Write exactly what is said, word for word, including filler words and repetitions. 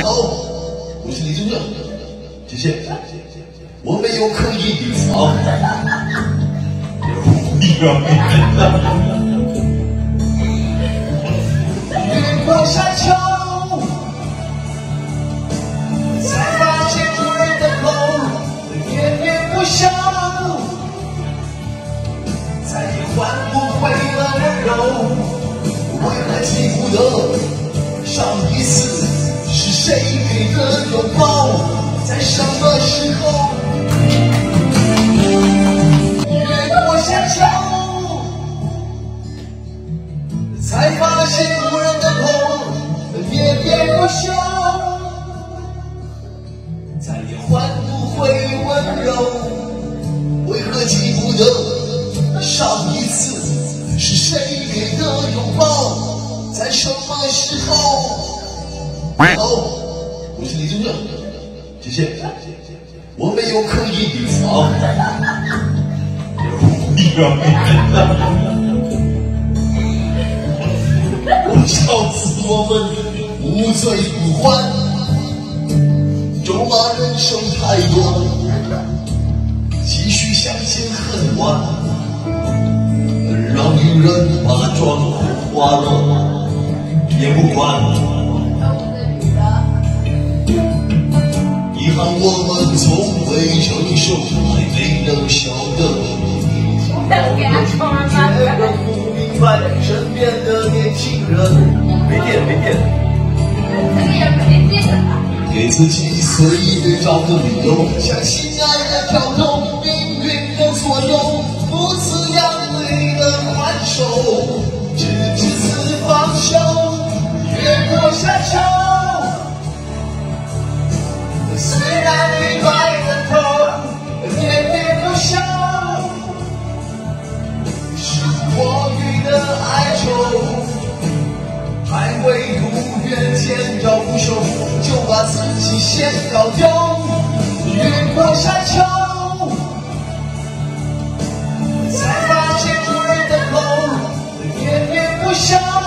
好，我是李宗盛，谢谢。我没有刻意隐藏，你让别人的。越过山丘，才发现主人的口喋喋不休，再也换不回了温柔。为何记不得上一次是谁给的拥抱？在什么时候？越过山丘，才发现无人的口喋喋不休，再也换不回温柔。为何记不得上一次是谁给的拥抱？在什么时候？好，我是李宗盛，谢谢。我没有刻意隐藏，你让别人的。我笑死我们无醉不欢，咒骂人生太短，继续向前很晚，让女人把妆花了也不管。遗憾我们从未成熟，还没能晓得觉得不明白身边的年轻人。没电没电， 这个也没电了。 给自己随便找个理由，向心爱的跳动，命运的左右，不自量力的还手，直至死方休。越过山丘，虽然你白了头，喋喋不休，是我予的哀愁，还未如愿见着不朽，就把自己先搞丢。越过山丘，才发现主人的口喋喋不休。